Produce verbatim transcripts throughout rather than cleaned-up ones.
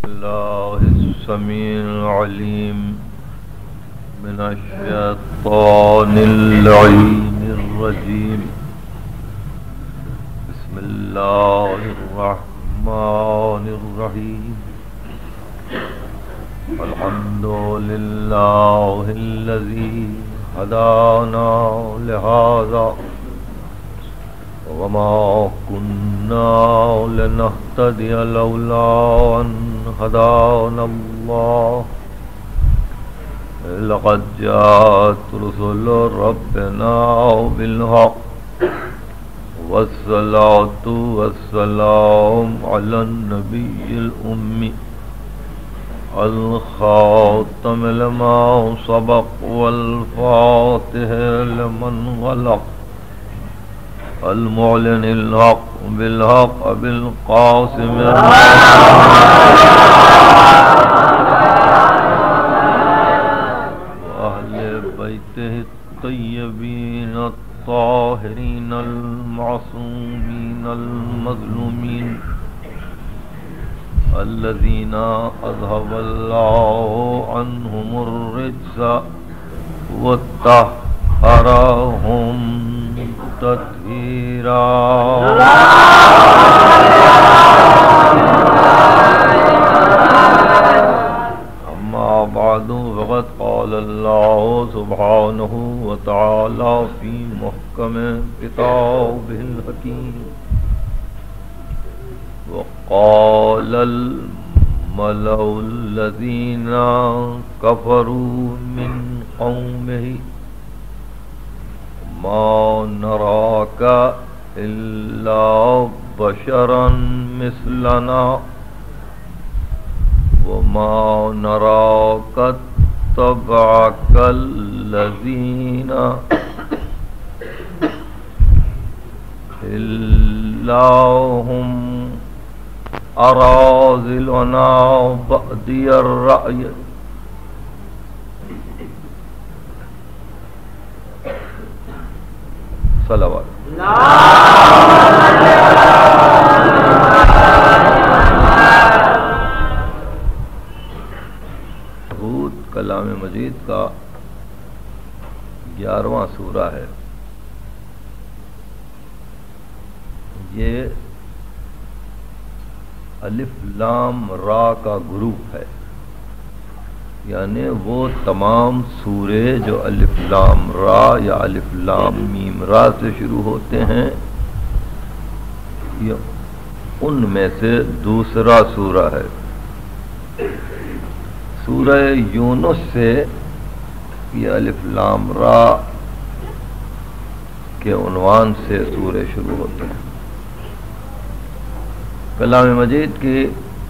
الله السميع العليم من الشيطان اللعين الرجيم. بسم الله الرحمن الرحيم. الحمد لله الذي هدانا لهذا وما كنا لنهتدي لولا أن هدانا الله. لقد جاءت رسل ربنا بالحق والصلاة والسلام على النبي الأمي الخاتم لما سبق والفاتح لمن غلق المعلن الحق بالحق بالقاسم وأهل بيته الطيبين الطاهرين المعصومين المظلومين الذين أذهب الله عنهم الرجس وطهرهم تطهيرا. أما بعد فقد قال الله سبحانه وتعالى في محكم كتابه الحكيم: وقال الملأ الذين كفروا من قومه ما نراك إلا بشرا مثلنا وما نراك اتبعك الذين إلا هم أراذلنا بادي الرأي صلوات. حود کلام مجید کا گیارہواں سورہ ہے. یہ الف لام را کا گروپ ہے، یعنی وہ تمام سورے جو الف لام را یا الف لام میم را سے شروع ہوتے ہیں، یہ ان میں سے دوسرا سورہ ہے. سورہ یونس سے یہ الف لام را کے عنوان سے سورے شروع ہوتے ہیں. کلام مجید کی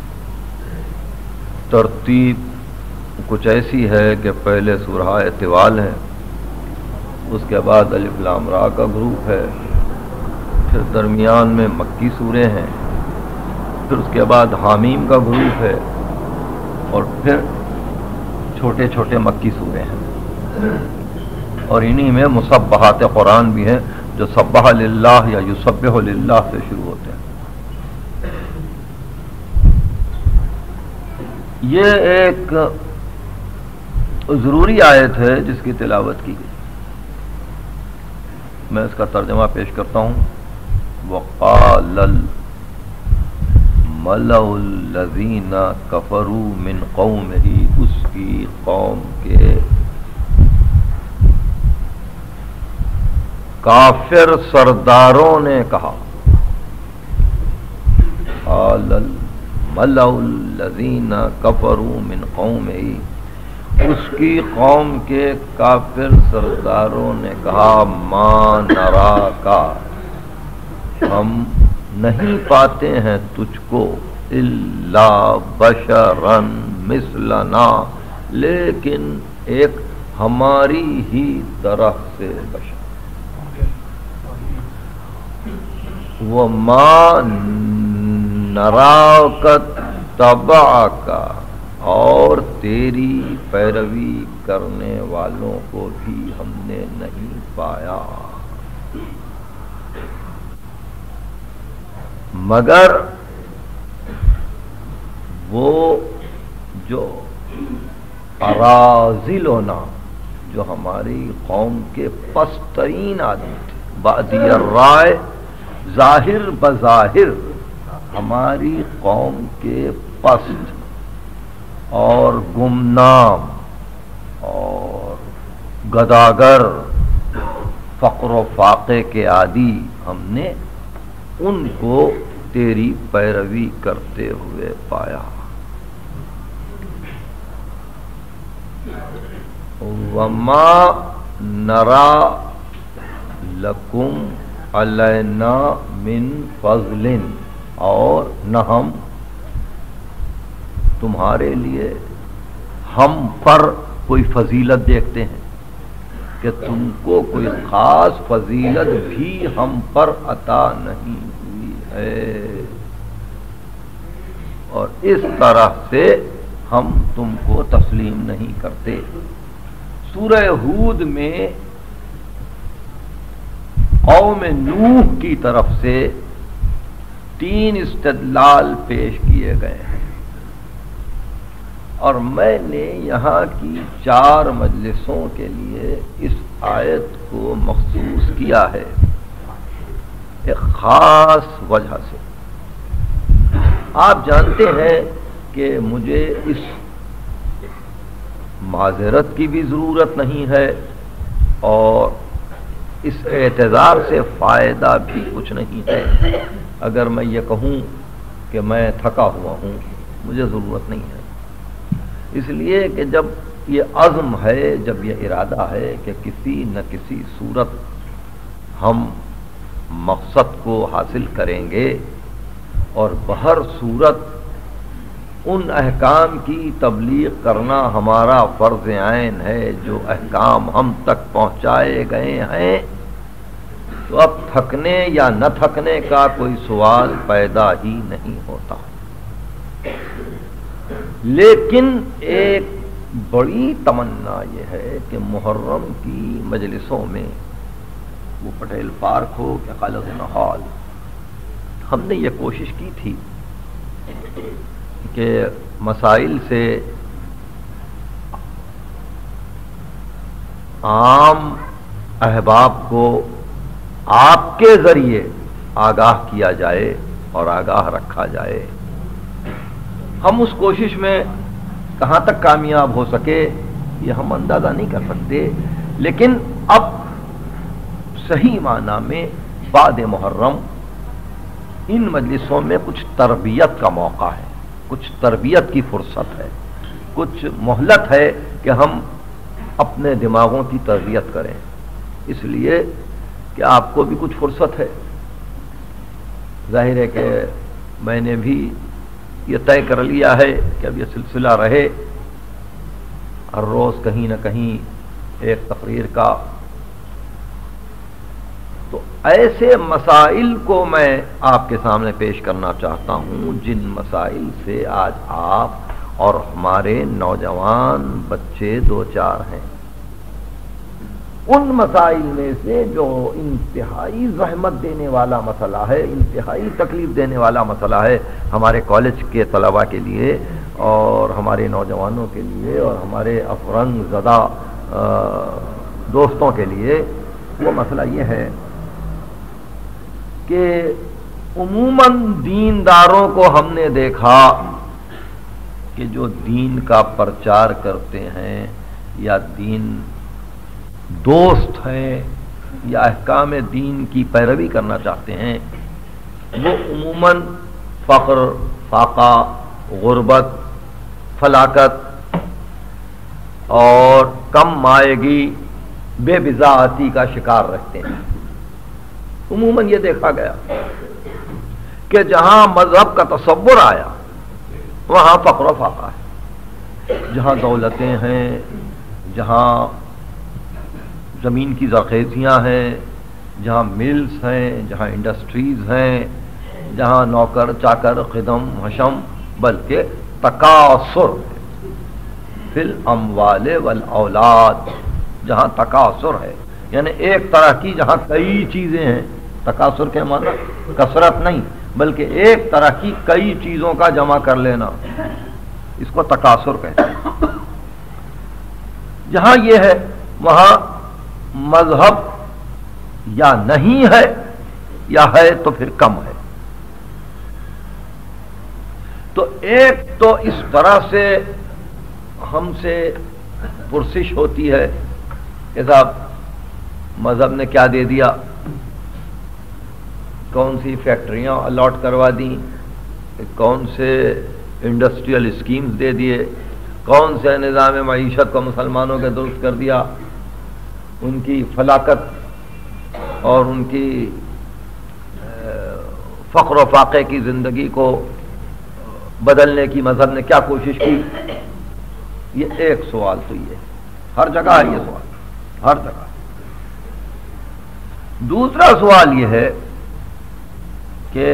ترتیب کچھ ایسی ہے کہ پہلے سورہ طوال ہے، اس کے بعد الف لام را کا گروپ ہے، پھر درمیان میں مکی سورے ہیں، پھر اس کے بعد حامیم کا گروپ ہے، اور پھر چھوٹے چھوٹے مکی سورے ہیں. اور انہی میں مسبحات قرآن بھی ہیں جو سبح للہ یا یسبح للہ سے شروع ہوتے ہیں. یہ ایک ضروری آیت ہے جس کی تلاوت کی گئی. میں اس کا ترجمہ پیش کرتا ہوں. وقال الملأ الذین کفروا من قومہ، اس کی قوم کے کافر سرداروں نے کہا. قال الملأ الذین کفروا من قومہ، اس کی قوم کے کافر سرداروں نے کہا: ما نراکا، ہم نہیں پاتے ہیں تجھ کو، الا بشرا مثلنا، لیکن ایک ہماری ہی طرح سے بشر. وما نراک اتبعک، اور تیری پیروی کرنے والوں کو بھی ہم نے نہیں پایا مگر وہ جو اراذلنا، جو ہماری قوم کے پست ترین آدمی تھے، بادی الرائے، ظاہر بظاہر ہماری قوم کے پست اور گمنام اور گداگر، فقر و فاقے کے عادی، ہم نے ان کو تیری پیروی کرتے ہوئے پایا۔ وما نرا لکم علینا من فضل، اور نہ ہم تمہارے لیے ہم پر کوئی فضیلت دیکھتے ہیں، کہ تم کو کوئی خاص فضیلت بھی ہم پر عطا نہیں ہوئی ہے، اور اس طرح سے ہم تم کو تسلیم نہیں کرتے۔ سورہ ہود میں قوم نوح کی طرف سے تین استدلال پیش کیے گئے ہیں، اور میں نے یہاں کی چار مجلسوں کے لیے اس آیت کو مخصوص کیا ہے ایک خاص وجہ سے۔ آپ جانتے ہیں کہ مجھے اس معذرت کی بھی ضرورت نہیں ہے، اور اس اعتذار سے فائدہ بھی کچھ نہیں ہے۔ اگر میں یہ کہوں کہ میں تھکا ہوا ہوں، مجھے ضرورت نہیں ہے، اس لیے کہ جب یہ عزم ہے، جب یہ ارادہ ہے کہ کسی نہ کسی صورت ہم مقصد کو حاصل کریں گے، اور بہر صورت ان احکام کی تبلیغ کرنا ہمارا فرض عین ہے جو احکام ہم تک پہنچائے گئے ہیں، تو اب تھکنے یا نہ تھکنے کا کوئی سوال پیدا ہی نہیں ہوتا۔ لیکن ایک بڑی تمنا یہ ہے کہ محرم کی مجلسوں میں، وہ پٹیل پارک ہو کہ خالد نحال، ہم نے یہ کوشش کی تھی کہ مسائل سے عام احباب کو آپ کے ذریعے آگاہ کیا جائے اور آگاہ رکھا جائے۔ ہم اس کوشش میں کہاں تک کامیاب ہو سکے یہ ہم اندازہ نہیں کر سکتے، لیکن اب صحیح معنی میں بعد محرم ان مجلسوں میں کچھ تربیت کا موقع ہے، کچھ تربیت کی فرصت ہے، کچھ مہلت ہے کہ ہم اپنے دماغوں کی تربیت کریں، اس لیے کہ آپ کو بھی کچھ فرصت ہے۔ ظاہر ہے کہ میں نے بھی یہ طے کر لیا ہے کہ اب یہ سلسلہ رہے، ہر روز کہیں نہ کہیں ایک تقریر کا، تو ایسے مسائل کو میں آپ کے سامنے پیش کرنا چاہتا ہوں جن مسائل سے آج آپ اور ہمارے نوجوان بچے دو چار ہیں۔ ان مسائل میں سے جو انتہائی زحمت دینے والا مسئلہ ہے، انتہائی تکلیف دینے والا مسئلہ ہے ہمارے کالج کے طلباء کے لیے اور ہمارے نوجوانوں کے لیے اور ہمارے افرنگ زدہ دوستوں کے لیے، وہ مسئلہ یہ ہے کہ عموماً دینداروں کو ہم نے دیکھا کہ جو دین کا پرچار کرتے ہیں یا دین دوست ہیں یا احکام دین کی پیروی کرنا چاہتے ہیں، وہ عموماً فقر، فاقہ، غربت، فلاکت اور کم مائگی، بے بضاعتی کا شکار رہتے ہیں۔ عموماً یہ دیکھا گیا کہ جہاں مذہب کا تصور آیا وہاں فقر و فاقہ ہے، جہاں دولتیں ہیں، جہاں زمین کی زرخیزیاں ہیں، جہاں ملز ہیں، جہاں انڈسٹریز ہیں، جہاں نوکر چاکر خدم حشم بلکہ تکاثر فی الاموال والاولاد، جہاں تکاثر ہے، یعنی ایک طرح کی جہاں کئی چیزیں ہیں، تکاثر کے معنی کثرت نہیں بلکہ ایک طرح کی کئی چیزوں کا جمع کر لینا، اس کو تکاثر کہتے ہیں۔ جہاں یہ ہے وہاں مذہب یا نہیں ہے یا ہے تو پھر کم ہے۔ تو ایک تو اس طرح سے ہم سے پرسش ہوتی ہے کہ صاحب مذہب نے کیا دے دیا، کون سی فیکٹریاں الاٹ کروا دیں، کون سے انڈسٹریل اسکیمز دے دیے، کون سے نظام معیشت کو مسلمانوں کے درست کر دیا، ان کی فلاکت اور ان کی فقر و فاقے کی زندگی کو بدلنے کی مذہب نے کیا کوشش کی۔ یہ ایک سوال تو یہ ہر جگہ ہے، یہ سوال ہر جگہ۔ دوسرا سوال یہ ہے کہ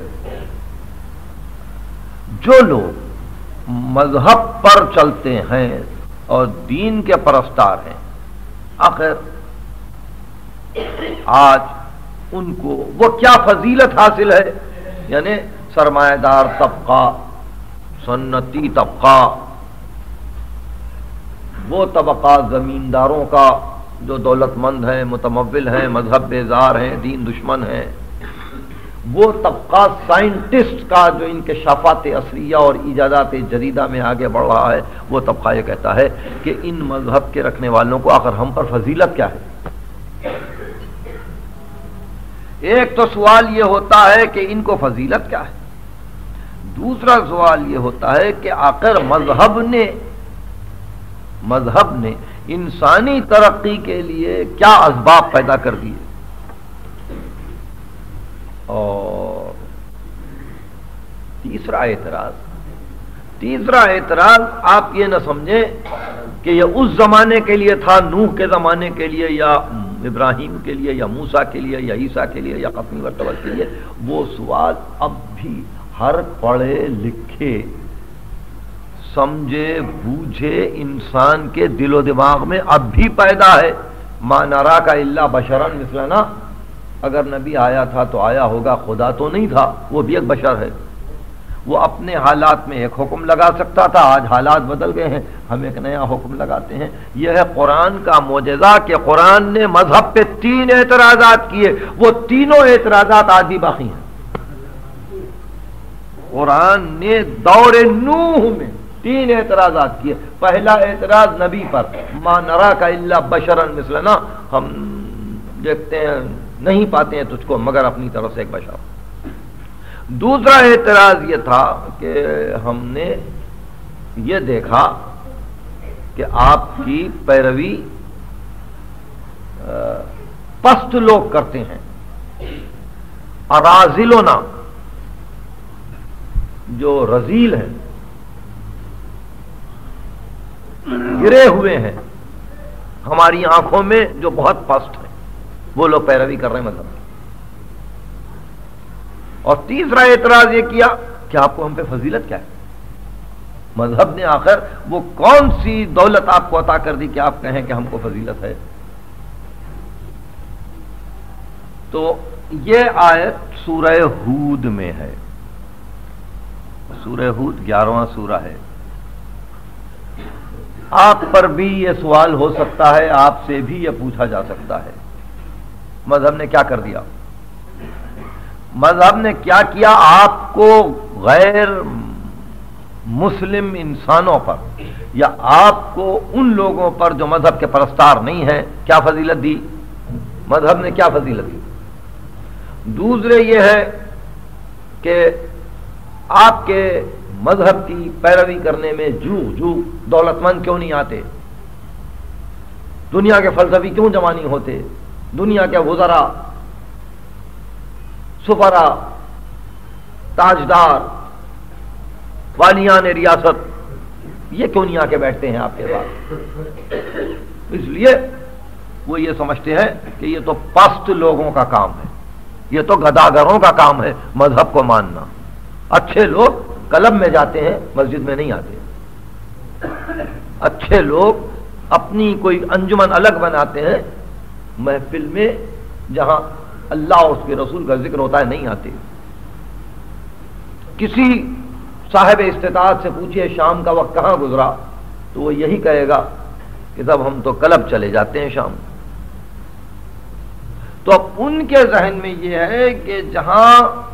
جو لوگ مذہب پر چلتے ہیں اور دین کے پرستار ہیں، آخر آج ان کو وہ کیا فضیلت حاصل ہے؟ یعنی سرمایہ دار طبقہ، سنتی طبقہ، وہ طبقہ زمینداروں کا جو دولت مند ہیں، متمول ہیں، مذہب بیزار ہیں، دین دشمن ہیں، وہ طبقہ سائنٹسٹ کا جو انکشافات عصریہ اور ایجادات جدیدہ میں آگے بڑھ رہا ہے، وہ طبقہ یہ کہتا ہے کہ ان مذہب کے رکھنے والوں کو آخر ہم پر فضیلت کیا ہے؟ ایک تو سوال یہ ہوتا ہے کہ ان کو فضیلت کیا ہے، دوسرا سوال یہ ہوتا ہے کہ آخر مذہب نے مذہب نے انسانی ترقی کے لیے کیا اسباب پیدا کر دیے۔ اور تیسرا اعتراض تیسرا اعتراض آپ یہ نہ سمجھیں کہ یہ اس زمانے کے لیے تھا، نوح کے زمانے کے لیے یا ابراہیم کے لیے یا موسیٰ کے لیے یا عیسیٰ کے لیے یا قسمی مرتبہ کے لیے۔ وہ سوال اب بھی ہر پڑھے لکھے سمجھے بوجھے انسان کے دل و دماغ میں اب بھی پیدا ہے۔ ما نراک الا بشرا مثلنا، اگر نبی آیا تھا تو آیا ہوگا، خدا تو نہیں تھا، وہ بھی ایک بشر ہے۔ وہ اپنے حالات میں ایک حکم لگا سکتا تھا، آج حالات بدل گئے ہیں، ہم ایک نیا حکم لگاتے ہیں۔ یہ ہے قرآن کا معجزہ کہ قرآن نے مذہب پہ تین اعتراضات کیے، وہ تینوں اعتراضات آج بھی باقی ہیں۔ قرآن نے دور نوح میں تین اعتراضات کیے۔ پہلا اعتراض نبی پر، ما نراک الا بشرا مثلنا، ہم دیکھتے ہیں نہیں پاتے ہیں تجھ کو مگر اپنی طرف سے ایک بشر۔ دوسرا اعتراض یہ تھا کہ ہم نے یہ دیکھا کہ آپ کی پیروی پست لوگ کرتے ہیں، اراذلنا جو رذیل ہیں، گرے ہوئے ہیں، ہماری آنکھوں میں جو بہت پست ہیں، وہ لوگ پیروی کر رہے ہیں مذہب۔ اور تیسرا اعتراض یہ کیا کہ آپ کو ہم پہ فضیلت کیا ہے؟ مذہب نے آخر وہ کون سی دولت آپ کو عطا کر دی کہ آپ کہیں کہ ہم کو فضیلت ہے؟ تو یہ آیت سورہ ہود میں ہے، سورہ ہود گیارہواں سورہ ہے۔ آپ پر بھی یہ سوال ہو سکتا ہے، آپ سے بھی یہ پوچھا جا سکتا ہے، مذہب نے کیا کر دیا؟ مذہب نے کیا کیا؟ آپ کو غیر مسلم انسانوں پر یا آپ کو ان لوگوں پر جو مذہب کے پرستار نہیں ہیں کیا فضیلت دی؟ مذہب نے کیا فضیلت دی؟ دوسرے یہ ہے کہ آپ کے مذہب کی پیروی کرنے میں جو جو دولت مند کیوں نہیں آتے؟ دنیا کے فلسفی کیوں جمع نہیں ہوتے؟ دنیا کے وزراء، سفرا، تاجدار، والیان ریاست، یہ کیوں نہیں آ کے بیٹھتے ہیں آپ کے پاس؟ اس لیے وہ یہ سمجھتے ہیں کہ یہ تو پست لوگوں کا کام ہے، یہ تو گداگروں کا کام ہے مذہب کو ماننا۔ اچھے لوگ کلب میں جاتے ہیں، مسجد میں نہیں آتے۔ اچھے لوگ اپنی کوئی انجمن الگ بناتے ہیں، محفل میں جہاں اللہ اور اس کے رسول کا ذکر ہوتا ہے نہیں آتے۔ کسی صاحب استطاعت سے پوچھئے شام کا وقت کہاں گزرا تو وہ یہی کہے گا کہ تب ہم تو کلب چلے جاتے ہیں شام. تو اب ان کے ذہن میں یہ ہے کہ جہاں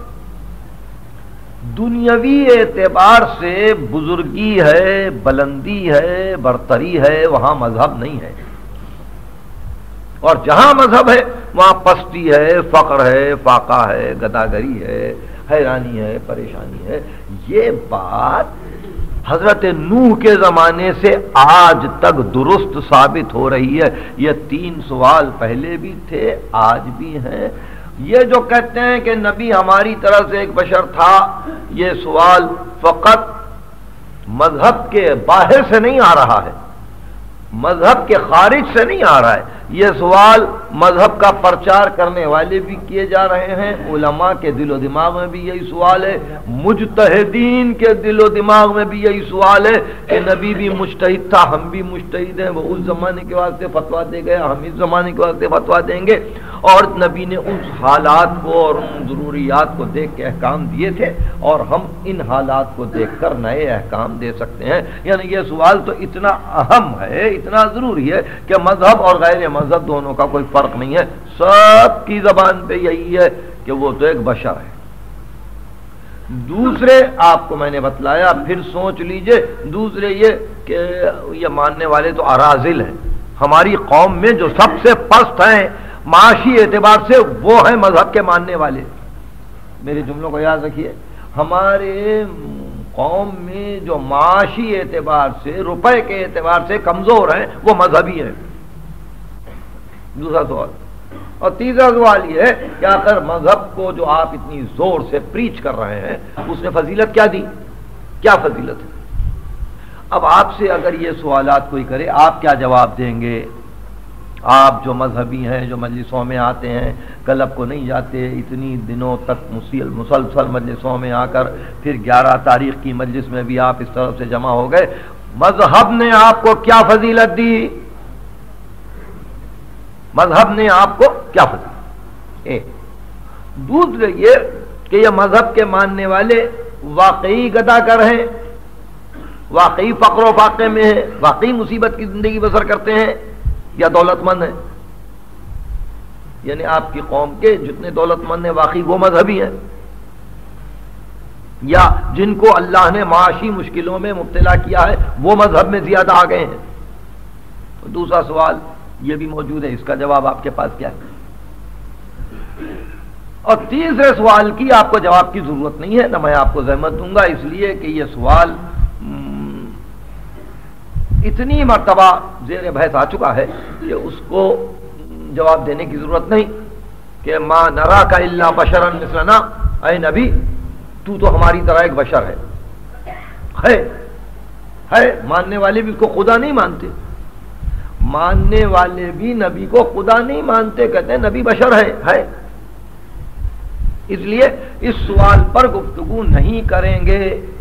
دنیاوی اعتبار سے بزرگی ہے، بلندی ہے، برتری ہے، وہاں مذہب نہیں ہے، اور جہاں مذہب ہے وہاں پستی ہے، فقر ہے، فاقہ ہے، گداگری ہے، حیرانی ہے، پریشانی ہے. یہ بات حضرت نوح کے زمانے سے آج تک درست ثابت ہو رہی ہے. یہ تین سوال پہلے بھی تھے، آج بھی ہیں. یہ جو کہتے ہیں کہ نبی ہماری طرف سے ایک بشر تھا، یہ سوال فقط مذہب کے باہر سے نہیں آ رہا ہے، مذہب کے خارج سے نہیں آ رہا ہے. یہ سوال مذہب کا پرچار کرنے والے بھی کیے جا رہے ہیں، علماء کے دل و دماغ میں بھی یہی سوال ہے، مجتہدین کے دل و دماغ میں بھی یہی سوال ہے کہ نبی بھی مجتہد تھا، ہم بھی مجتہد ہیں. وہ اس زمانے کے واسطے فتویٰ دے گئے، ہم اس زمانے کے واسطے فتویٰ دیں گے. اور نبی نے اس حالات کو اور ان ضروریات کو دیکھ کے احکام دیے تھے، اور ہم ان حالات کو دیکھ کر نئے احکام دے سکتے ہیں. یعنی یہ سوال تو اتنا اہم ہے، اتنا ضروری ہے کہ مذہب اور غیر مذہب دونوں کا کوئی فرق نہیں ہے. سب کی زبان پہ یہی ہے کہ وہ تو ایک بشر ہے. دوسرے آپ کو میں نے بتلایا، پھر سوچ لیجئے. دوسرے یہ کہ یہ ماننے والے تو اراذل ہیں. ہماری قوم میں جو سب سے پست ہیں معاشی اعتبار سے وہ ہیں مذہب کے ماننے والے. میرے جملوں کو یاد رکھیے، ہمارے قوم میں جو معاشی اعتبار سے، روپے کے اعتبار سے کمزور ہیں وہ مذہبی ہیں. دوسرا سوال. اور تیسرا سوال یہ ہے کہ آخر مذہب کو جو آپ اتنی زور سے پریچ کر رہے ہیں اس نے فضیلت کیا دی؟ کیا فضیلت ہے؟ اب آپ سے اگر یہ سوالات کوئی کرے آپ کیا جواب دیں گے؟ آپ جو مذہبی ہیں، جو مجلسوں میں آتے ہیں، کلب کو نہیں جاتے، اتنی دنوں تک مسلسل مجلسوں میں آ کر پھر گیارہ تاریخ کی مجلس میں بھی آپ اس طرف سے جمع ہو گئے، مذہب نے آپ کو کیا فضیلت دی؟ مذہب نے آپ کو کیا فضیلت؟ ایک. دوسرے یہ کہ یہ مذہب کے ماننے والے واقعی گدا کر ہیں، واقعی فقر و فاقے میں ہیں، واقعی مصیبت کی زندگی بسر کرتے ہیں، یا دولت مند ہیں. یعنی آپ کی قوم کے جتنے دولت مند ہیں واقعی وہ مذہبی ہیں، یا جن کو اللہ نے معاشی مشکلوں میں مبتلا کیا ہے وہ مذہب میں زیادہ آ گئے ہیں. تو دوسرا سوال یہ بھی موجود ہے، اس کا جواب آپ کے پاس کیا ہے؟ اور تیسرے سوال کی آپ کو جواب کی ضرورت نہیں ہے، نہ میں آپ کو زحمت دوں گا، اس لیے کہ یہ سوال اتنی مرتبہ زیر بحث آ چکا ہے کہ اس کو جواب دینے کی ضرورت نہیں کہ ما نراک الا بشرا مثلنا، اے نبی تو تو ہماری طرح ایک بشر ہے. ہے ہے ماننے والے بھی اس کو خدا نہیں مانتے، ماننے والے بھی نبی کو خدا نہیں مانتے، کہتے ہیں نبی بشر ہے. ہے اس لیے اس سوال پر گفتگو نہیں کریں گے،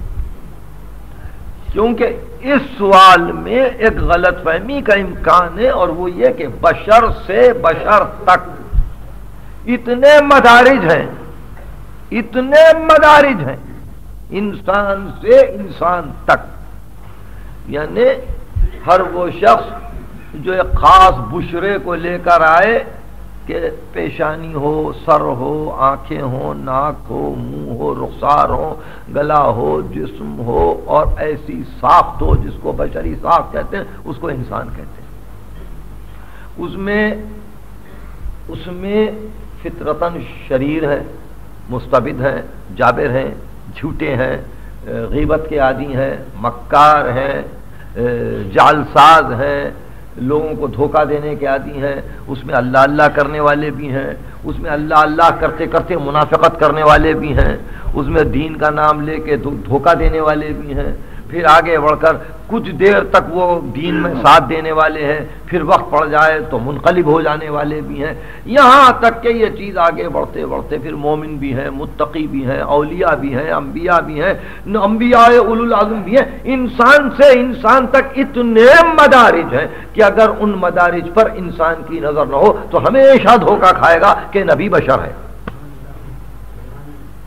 کیونکہ اس سوال میں ایک غلط فہمی کا امکان ہے، اور وہ یہ کہ بشر سے بشر تک اتنے مدارج ہیں، اتنے مدارج ہیں، انسان سے انسان تک. یعنی ہر وہ شخص جو ایک خاص بشرے کو لے کر آئے کہ پیشانی ہو، سر ہو، آنکھیں ہو، ناک ہو، منہ ہو، رخسار ہو، گلا ہو، جسم ہو، اور ایسی ساخت ہو جس کو بشری ساخت کہتے ہیں، اس کو انسان کہتے ہیں. اس میں اس میں فطرتاً شریر ہے، مستبد ہیں، جابر ہیں، جھوٹے ہیں، غیبت کے عادی ہیں، مکار ہیں، جعلساز ہیں، لوگوں کو دھوکہ دینے کے عادی ہیں. اس میں اللہ اللہ کرنے والے بھی ہیں، اس میں اللہ اللہ کرتے کرتے منافقت کرنے والے بھی ہیں، اس میں دین کا نام لے کے دھوکہ دینے والے بھی ہیں. پھر آگے بڑھ کر کچھ دیر تک وہ دین میں ساتھ دینے والے ہیں، پھر وقت پڑ جائے تو منقلب ہو جانے والے بھی ہیں. یہاں تک کہ یہ چیز آگے بڑھتے بڑھتے پھر مومن بھی ہیں، متقی بھی ہیں، اولیاء بھی ہیں، انبیاء بھی ہیں، انبیاء اولو العزم بھی ہیں. انسان سے انسان تک اتنے مدارج ہیں کہ اگر ان مدارج پر انسان کی نظر نہ ہو تو ہمیشہ دھوکہ کھائے گا کہ نبی بشر ہے.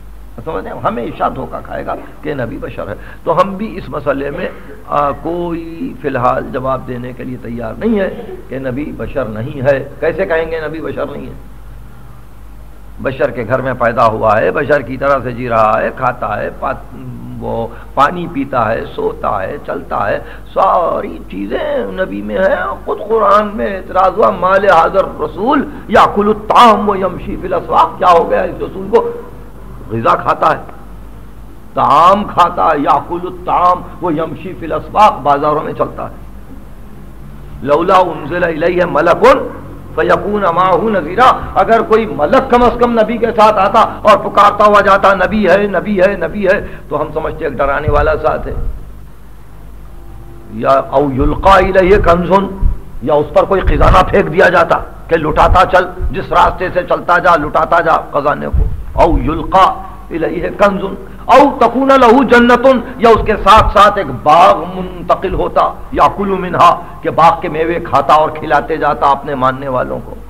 سمجھیں، ہمیشہ دھوکہ کھائے گا کہ نبی بشر ہے۔ تو ہم بھی اس مسئلے میں آ, کوئی فی الحال جواب دینے کے لیے تیار نہیں ہے کہ نبی بشر نہیں ہے۔ کیسے کہیں گے نبی بشر نہیں ہے؟ بشر کے گھر میں پیدا ہوا ہے، بشر کی طرح سے جی رہا ہے، کھاتا ہے، پا وہ پانی پیتا ہے، سوتا ہے، چلتا ہے، ساری چیزیں نبی میں ہیں۔ خود قرآن میں اعتراض ہوا مال حاضر رسول یاکل الطعام و یمشی فی الاسواق، کیا ہو گیا اس رسول کو؟ غذا کھاتا ہے، طعام کھاتا ہے، یاکل الطعام و یمشی فی الاسواق، بازاروں میں چلتا ہے۔ لولا انزل الیہ ملک فیکون معہ نذیرا، اگر کوئی ملک کم از کم نبی کے ساتھ آتا اور پکارتا ہوا جاتا نبی ہے نبی ہے نبی ہے، تو ہم سمجھتے ایک ڈرانے والا ساتھ ہے۔ یا او یلقا الیہ کنز، یا اس پر کوئی خزانہ پھینک دیا جاتا کہ لٹاتا چل، جس راستے سے چلتا جا لٹاتا جا خزانے کو۔ او یلقا الیہ کنز او تکون لہ جنت، یا اس کے ساتھ ساتھ ایک باغ منتقل ہوتا، یاکل منہا، کہ باغ کے میوے کھاتا اور کھلاتے جاتا اپنے ماننے والوں کو۔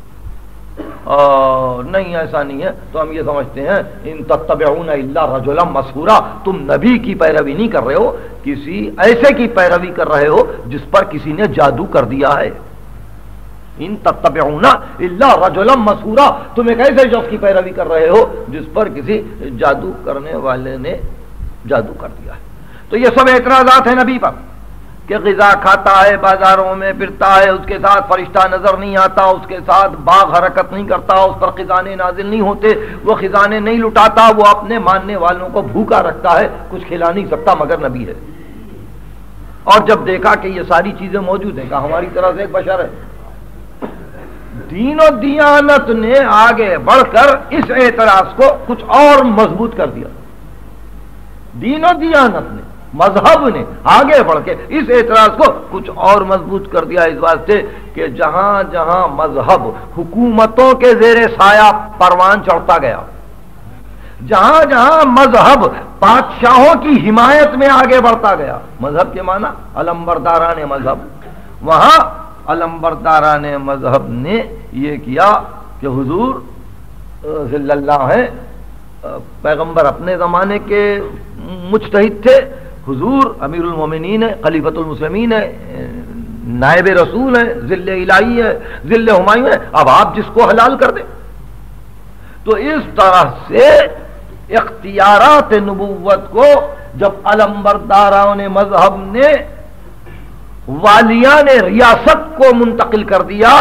اور نہیں، ایسا نہیں ہے۔ تو ہم یہ سمجھتے ہیں ان تتبعون الا رجلا مسحورا، تم نبی کی پیروی نہیں کر رہے ہو، کسی ایسے کی پیروی کر رہے ہو جس پر کسی نے جادو کر دیا ہے۔ ان تتبعون الا رجلا مسحورا، تم ایک ایسے شخص کی پیروی کر رہے ہو جس پر کسی جادو کرنے والے نے جادو کر دیا ہے۔ تو یہ سب اعتراضات ہیں نبی پر کہ غذا کھاتا ہے، بازاروں میں پھرتا ہے، اس کے ساتھ فرشتہ نظر نہیں آتا، اس کے ساتھ باغ حرکت نہیں کرتا، اس پر خزانے نازل نہیں ہوتے، وہ خزانے نہیں لٹاتا، وہ اپنے ماننے والوں کو بھوکا رکھتا ہے، کچھ کھلا نہیں سکتا مگر نبی ہے۔ اور جب دیکھا کہ یہ ساری چیزیں موجود ہیں، کہا ہماری طرح سے ایک بشر ہے، دین و دیانت نے آگے بڑھ کر اس اعتراض کو کچھ اور مضبوط کر دیا۔ دین و دیانت نے، مذہب نے آگے بڑھ کے اس اعتراض کو کچھ اور مضبوط کر دیا، اس واسطے کہ جہاں جہاں مذہب حکومتوں کے زیر سایہ پروان چڑھتا گیا، جہاں جہاں مذہب بادشاہوں کی حمایت میں آگے بڑھتا گیا، مذہب کے معنی علمبرداران مذہب، وہاں علمبرداران مذہب نے یہ کیا کہ حضور صلی اللہ ہیں، پیغمبر اپنے زمانے کے مجتہد تھے، حضور امیر المومنین ہے، خلیفۃ المسلمین ہے، نائب رسول ہے، ذل الہی ہے، ذل ہمایوں ہے، اب آپ جس کو حلال کر دیں۔ تو اس طرح سے اختیارات نبوت کو جب علمبرداران مذہب نے، والیان ریاست کو منتقل کر دیا،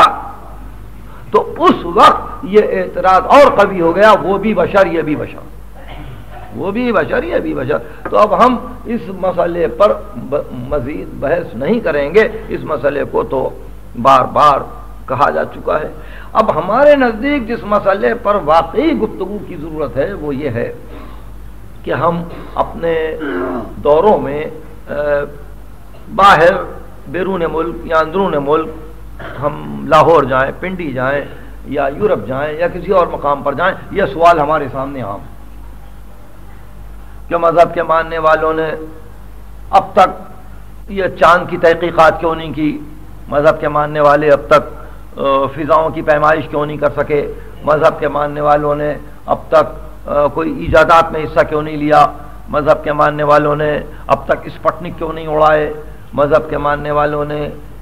تو اس وقت یہ اعتراض اور قوی ہو گیا، وہ بھی بشر یہ بھی بشر، وہ بھی بشر یہ بھی بشر۔ تو اب ہم اس مسئلے پر مزید بحث نہیں کریں گے، اس مسئلے کو تو بار بار کہا جا چکا ہے۔ اب ہمارے نزدیک جس مسئلے پر واقعی گفتگو کی ضرورت ہے وہ یہ ہے کہ ہم اپنے دوروں میں باہر بیرون ملک یا اندرون ملک، ہم لاہور جائیں، پنڈی جائیں یا یورپ جائیں یا کسی اور مقام پر جائیں، یہ سوال ہمارے سامنے عام ہے کہ مذہب کے ماننے والوں نے اب تک یہ چاند کی تحقیقات کیوں نہیں کی، مذہب کے ماننے والے اب تک فضاؤں کی پیمائش کیوں نہیں کر سکے، مذہب کے ماننے والوں نے اب تک کوئی ایجادات میں حصہ کیوں نہیں لیا، مذہب کے ماننے والوں نے اب تک اسپٹنک کیوں نہیں اڑائے، مذہب کے ماننے والوں نے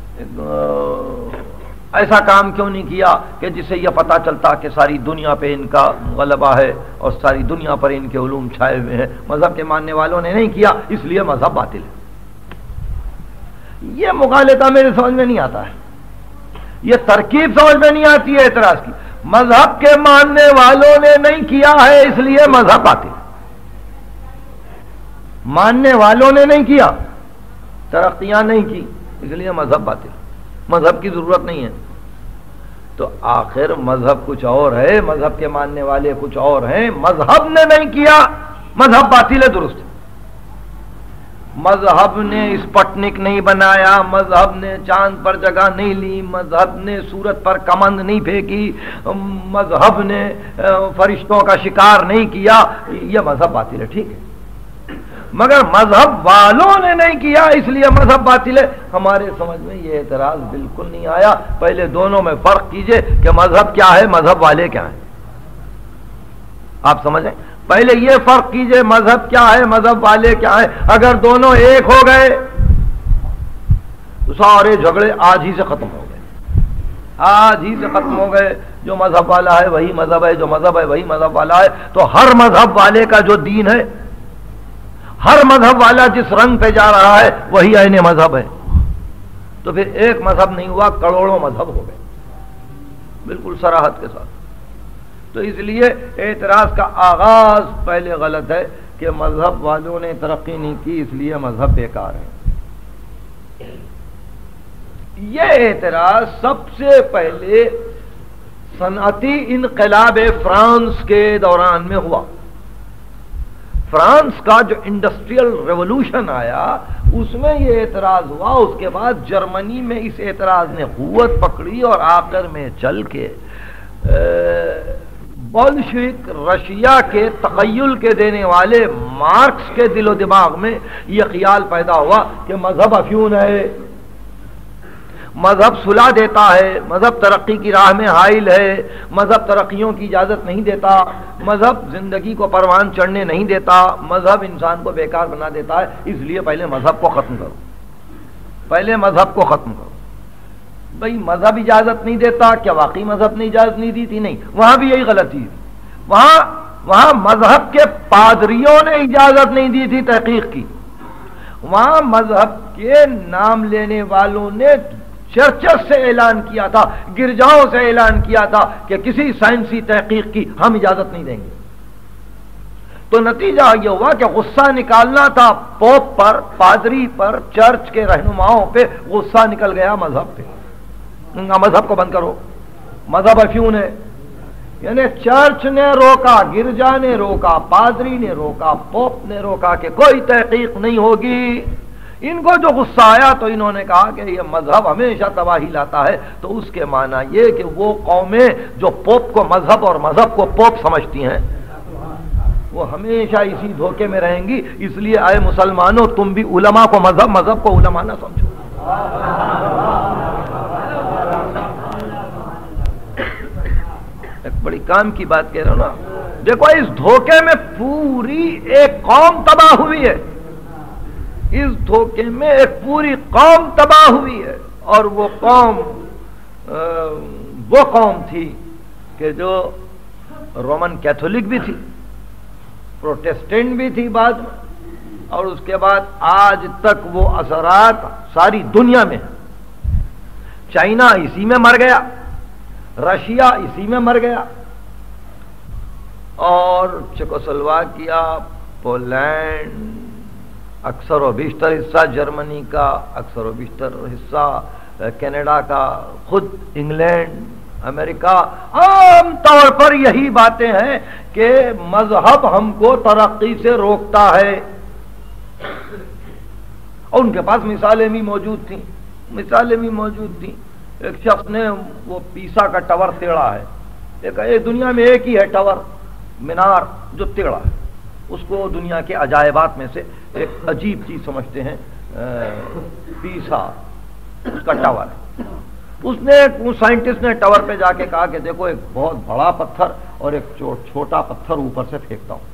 ایسا کام کیوں نہیں کیا کہ جس سے یہ پتہ چلتا کہ ساری دنیا پہ ان کا غلبہ ہے اور ساری دنیا پر ان کے علوم چھائے ہوئے ہیں۔ مذہب کے ماننے والوں نے نہیں کیا، اس لیے مذہب باطل ہے۔ یہ مغالطہ میرے سمجھ میں نہیں آتا ہے، یہ ترکیب سمجھ میں نہیں آتی ہے اعتراض کی۔ مذہب کے ماننے والوں نے نہیں کیا ہے اس لیے مذہب باطل، ماننے والوں نے نہیں کیا، ترقیاں نہیں کی، اس لیے مذہب باطل، مذہب کی ضرورت نہیں ہے۔ تو آخر مذہب کچھ اور ہے، مذہب کے ماننے والے کچھ اور ہیں، مذہب نے نہیں کیا، مذہب باطل ہے، درست ہے۔ مذہب نے اسپٹنک نہیں بنایا، مذہب نے چاند پر جگہ نہیں لی، مذہب نے سورت پر کمند نہیں پھینکی، مذہب نے فرشتوں کا شکار نہیں کیا، یہ مذہب باطل ہے، ٹھیک ہے، مگر مذہب والوں نے نہیں کیا اس لیے مذہب باطل ہے۔ ہمارے سمجھ میں یہ اعتراض بالکل نہیں آیا۔ پہلے دونوں میں فرق کیجئے کہ مذہب کیا ہے، مذہب والے کیا ہیں، آپ سمجھیں۔ پہلے یہ فرق کیجئے مذہب کیا ہے، مذہب والے کیا ہیں. اگر دونوں ایک ہو گئے تو سارے جھگڑے آج ہی سے ختم ہو گئے، آج ہی سے ختم ہو گئے. جو مذہب والا ہے وہی مذہب ہے، جو مذہب ہے وہی مذہب والا ہے. تو ہر مذہب والے کا جو دین ہے، ہر مذہب والا جس رنگ پہ جا رہا ہے وہی عین مذہب ہے. تو پھر ایک مذہب نہیں ہوا، کروڑوں مذہب ہو گئے بالکل صراحت کے ساتھ. تو اس لیے اعتراض کا آغاز پہلے غلط ہے کہ مذہب والوں نے ترقی نہیں کی اس لیے مذہب بیکار ہے. یہ اعتراض سب سے پہلے صنعتی انقلاب فرانس کے دوران میں ہوا. فرانس کا جو انڈسٹریل ریولوشن آیا اس میں یہ اعتراض ہوا. اس کے بعد جرمنی میں اس اعتراض نے قوت پکڑی اور آخر میں چل کے بولشوک رشیا کے تخیل کے دینے والے مارکس کے دل و دماغ میں یہ خیال پیدا ہوا کہ مذہب افیون ہے، مذہب صلح دیتا ہے، مذہب ترقی کی راہ میں حائل ہے، مذہب ترقیوں کی اجازت نہیں دیتا، مذہب زندگی کو پروان چڑھنے نہیں دیتا، مذہب انسان کو بیکار بنا دیتا ہے. اس لیے پہلے مذہب کو ختم کرو، پہلے مذہب کو ختم کرو. بھئی مذہب اجازت نہیں دیتا، کیا واقعی مذہب نے اجازت نہیں دی تھی؟ نہیں، وہاں بھی یہی غلطی تھی. وہاں وہاں مذہب کے پادریوں نے اجازت نہیں دی تھی تحقیق کی. وہاں مذہب کے نام لینے والوں نے چرچز سے اعلان کیا تھا، گرجاؤں سے اعلان کیا تھا کہ کسی سائنسی تحقیق کی ہم اجازت نہیں دیں گے. تو نتیجہ یہ ہوا کہ غصہ نکالنا تھا پوپ پر، پادری پر، چرچ کے رہنماؤں پہ غصہ نکل گیا مذہب پہ. مذہب کو بند کرو، مذہب افیون ہے. یعنی چرچ نے روکا، گرجا نے روکا، پادری نے روکا، پوپ نے روکا کہ کوئی تحقیق نہیں ہوگی. ان کو جو غصہ آیا تو انہوں نے کہا کہ یہ مذہب ہمیشہ تباہی لاتا ہے. تو اس کے معنی یہ کہ وہ قومیں جو پوپ کو مذہب اور مذہب کو پوپ سمجھتی ہیں وہ ہمیشہ اسی دھوکے میں رہیں گی. اس لیے اے مسلمانوں تم بھی علماء کو مذہب، مذہب کو علماء نہ سمجھو. ایک بڑی کام کی بات کہہ رہا ہوں نا. دیکھو اس دھوکے میں پوری ایک قوم تباہ ہوئی ہے، اس دھوکے میں ایک پوری قوم تباہ ہوئی ہے. اور وہ قوم وہ قوم تھی کہ جو رومن کیتھولک بھی تھی، پروٹیسٹنٹ بھی تھی بعد میں، اور اس کے بعد آج تک وہ اثرات ساری دنیا میں ہیں. چائنا اسی میں مر گیا، رشیا اسی میں مر گیا، اور چیکوسلواکیا، پولینڈ، اکثر و بیشتر حصہ جرمنی کا، اکثر و بیشتر حصہ کینیڈا کا، خود انگلینڈ، امریکہ، عام طور پر یہی باتیں ہیں کہ مذہب ہم کو ترقی سے روکتا ہے. اور ان کے پاس مثالیں بھی موجود تھیں، مثالیں بھی موجود تھیں. ایک شخص نے وہ پیسا کا ٹاور تیڑا ہے. ایک دنیا میں ایک ہی ہے ٹاور، مینار جو تیڑا ہے. اس کو دنیا کے عجائبات میں سے ایک عجیب چیز سمجھتے ہیں. پیسا اس کا ٹاور ہے. اس نے سائنٹسٹ نے ٹاور پہ جا کے کہا کہ دیکھو ایک بہت بڑا پتھر اور ایک چھوٹا پتھر اوپر سے پھینکتا ہوں.